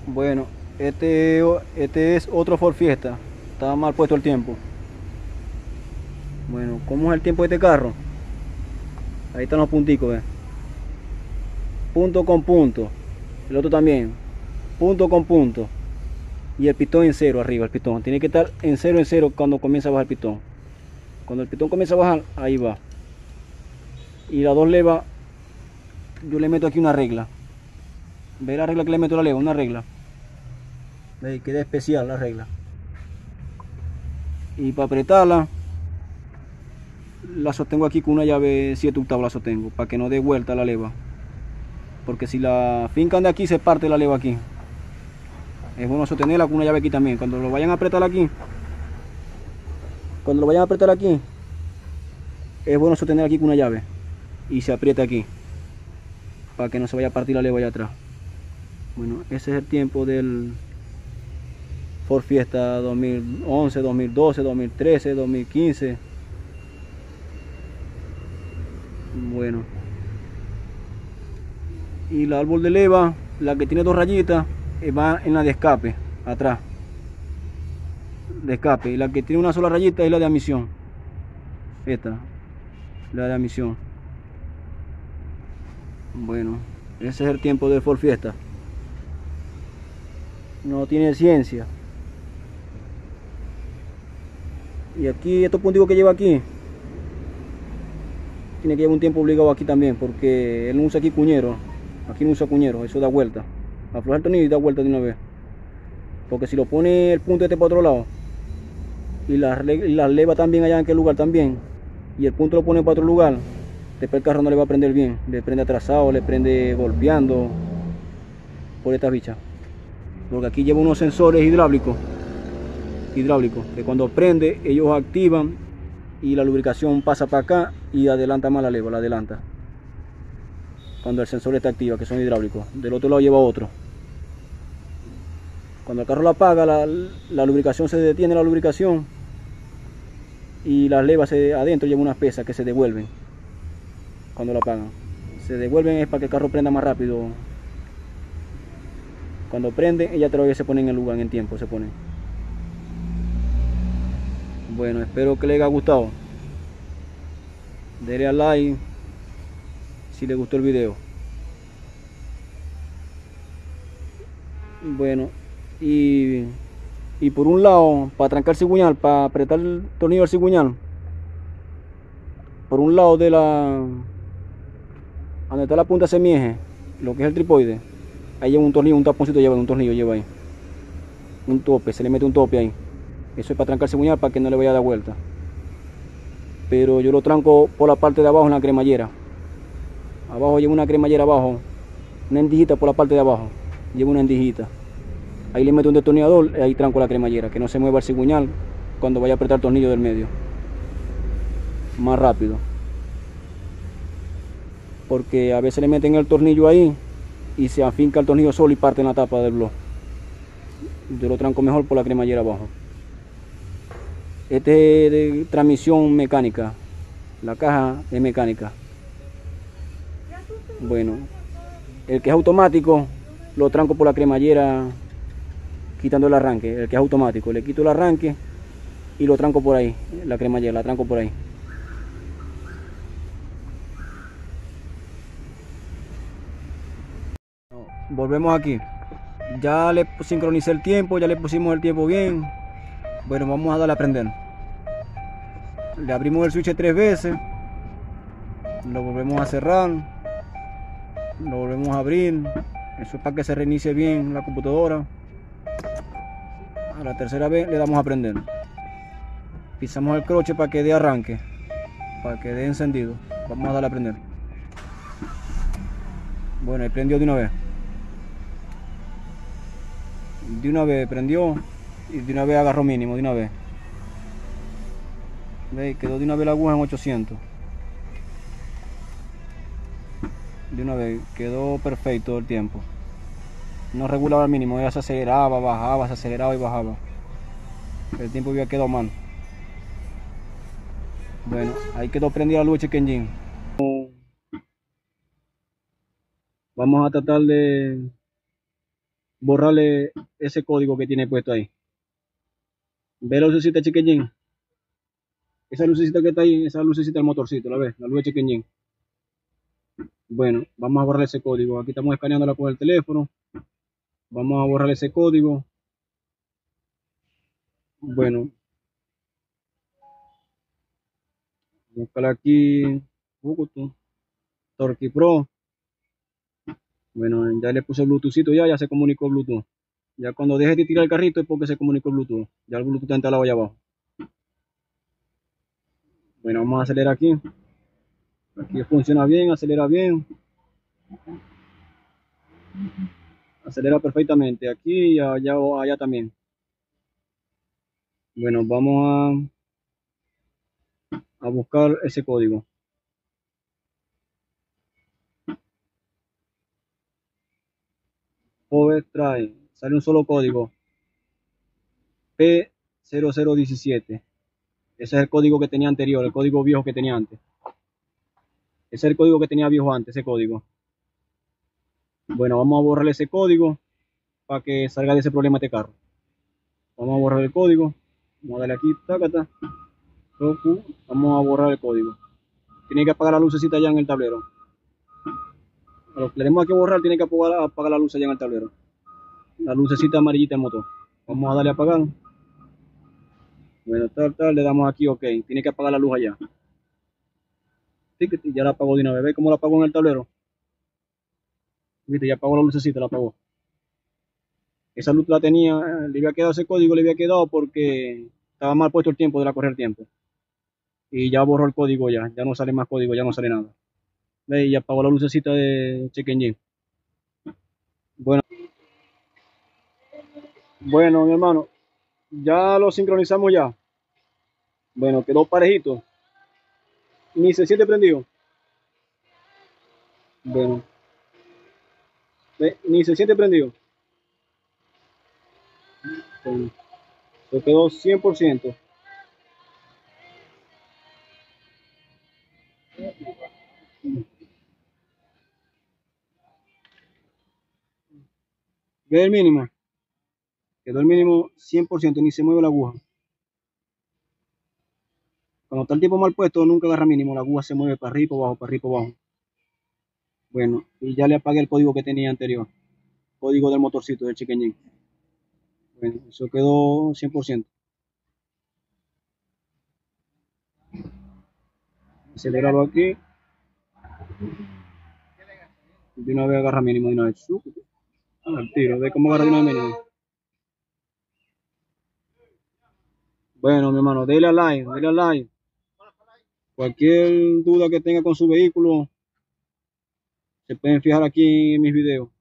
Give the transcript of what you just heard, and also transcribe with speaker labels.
Speaker 1: Bueno, este es otro Ford Fiesta. Está mal puesto el tiempo. Bueno, ¿cómo es el tiempo de este carro? Ahí están los punticos, punto con punto. El otro también, punto con punto. Y el pitón en cero arriba, el pitón. Tiene que estar en cero cuando comienza a bajar el pitón. Cuando el pitón comienza a bajar, ahí va. Y las dos levas, yo le meto aquí una regla. ¿Ve la regla que le meto a la leva? Una regla. ¿Ve? Queda especial la regla. Y para apretarla, la sostengo aquí con una llave 7 octavos, la sostengo, para que no dé vuelta la leva. Porque si la fincan de aquí, se parte la leva aquí. Es bueno sostenerla con una llave aquí también. Cuando lo vayan a apretar aquí, es bueno sostener aquí con una llave. Y se aprieta aquí, para que no se vaya a partir la leva allá atrás. Bueno, ese es el tiempo del Ford Fiesta 2011, 2012, 2013, 2015. Bueno, y el árbol de leva, la que tiene dos rayitas, va en la de escape, atrás, de escape. Y la que tiene una sola rayita es la de admisión. Esta, la de admisión. Bueno, ese es el tiempo del Ford Fiesta. No tiene ciencia. Y aquí, estos puntos que lleva aquí, tiene que llevar un tiempo obligado aquí también, porque él no usa aquí cuñero. Aquí no usa cuñero, eso da vuelta. Afloja el tornillo y da vuelta de una vez. Porque si lo pone el punto este para otro lado, y las leva también allá en aquel lugar también, y el punto lo pone para otro lugar, después el carro no le va a prender bien. Le prende atrasado, le prende golpeando por estas bichas. Porque aquí lleva unos sensores hidráulicos, que cuando prende ellos activan y la lubricación pasa para acá y adelanta más la leva, la adelanta cuando el sensor está activo, que son hidráulicos. Del otro lado lleva otro. Cuando el carro la apaga, la lubricación se detiene, la lubricación, y las levas adentro llevan unas pesas que se devuelven cuando la apagan. Se devuelven es para que el carro prenda más rápido. Cuando prende, ella todavía se pone en el lugar, en el tiempo se pone. Bueno, espero que les haya gustado. Denle al like si les gustó el video. Bueno, y por un lado, para trancar el cigüeñal, para apretar el tornillo del cigüeñal, por un lado de donde está la punta semieje, lo que es el tripoide, ahí lleva un tornillo, un taponcito lleva, un tornillo lleva ahí. Un tope, se le mete un tope ahí. Eso es para trancar el cigüeñal, para que no le vaya a dar vuelta. Pero yo lo tranco por la parte de abajo en la cremallera. Abajo lleva una cremallera abajo, una endijita por la parte de abajo, lleva una endijita. Ahí le meto un destornillador y ahí tranco la cremallera, que no se mueva el cigüeñal cuando vaya a apretar el tornillo del medio. Más rápido. Porque a veces le meten el tornillo ahí y se afinca el tornillo solo y parte en la tapa del bloque. Yo lo tranco mejor por la cremallera abajo. Este es de transmisión mecánica. La caja es mecánica. Bueno, el que es automático lo tranco por la cremallera quitando el arranque. El que es automático, le quito el arranque y lo tranco por ahí. La cremallera la tranco por ahí. Volvemos aquí. Ya le sincronicé el tiempo, ya le pusimos el tiempo bien. Bueno, vamos a darle a prender. Le abrimos el switch 3 veces. Lo volvemos a cerrar. Lo volvemos a abrir. Eso es para que se reinicie bien la computadora. A la tercera vez le damos a prender. Pisamos el croche para que dé arranque, para que dé encendido. Vamos a darle a prender. Bueno, ahí prendió de una vez. De una vez prendió y de una vez agarró mínimo, de una vez. ¿Veis? Quedó de una vez la aguja en 800. De una vez, quedó perfecto el tiempo. No regulaba el mínimo, ella se aceleraba, bajaba, se aceleraba y bajaba. El tiempo había quedado mal. Bueno, ahí quedó prendida la luz check engine. Vamos a tratar borrarle ese código que tiene puesto ahí. Ve la lucecita check engine. Esa lucecita que está ahí, esa lucecita del motorcito, ¿la ves? La luz de check engine. Bueno, vamos a borrar ese código. Aquí estamos escaneándola con el teléfono. Vamos a borrar ese código. Bueno, buscar aquí. Torque Pro. Bueno, ya le puse el Bluetoothito ya se comunicó Bluetooth. Ya cuando deje de tirar el carrito es porque se comunicó Bluetooth. Ya el Bluetooth está instalado allá abajo. Bueno, vamos a acelerar aquí. Aquí funciona bien, acelera bien. Acelera perfectamente. Aquí y allá también. Bueno, vamos a buscar ese código. Power Trae. Sale un solo código. P0017. Ese es el código que tenía anterior, el código viejo que tenía antes. Ese es el código que tenía viejo antes, ese código. Bueno, vamos a borrar ese código para que salga de ese problema este carro. Vamos a borrar el código. Vamos a darle aquí, tácata. Vamos a borrar el código. Tiene que apagar la lucecita allá en el tablero. A lo que tenemos que borrar, tiene que apagar la luz allá en el tablero. La lucecita amarillita del motor. Vamos a darle a apagar. Bueno, le damos aquí OK. Tiene que apagar la luz allá. Ya la apagó de una vez. ¿Ve cómo la apagó en el tablero? Viste, ya apagó la lucecita, la apagó. Esa luz la tenía, le había quedado ese código, le había quedado porque estaba mal puesto el tiempo de la correr tiempo. Y ya borró el código ya no sale más código, ya no sale nada. ¿Ve? Y apagó la lucecita de check engine. Bueno, mi hermano, ya lo sincronizamos ya. Bueno, quedó parejito. Ni se siente prendido. Bueno, ni se siente prendido. Bueno, se quedó 100%. Ve el mínimo. Quedó el mínimo 100%, ni se mueve la aguja. Cuando está el tiempo mal puesto, nunca agarra mínimo. La aguja se mueve para arriba, para abajo, para arriba, para abajo. Bueno, y ya le apagué el código que tenía anterior. Código del motorcito, del check engine. Bueno, eso quedó 100%. Acelerarlo aquí. De una vez agarra mínimo, de una vez. Al tiro, ve cómo agarra de una vez mínimo. Bueno, mi hermano, dele a like, dele a like. Cualquier duda que tenga con su vehículo, se pueden fijar aquí en mis videos.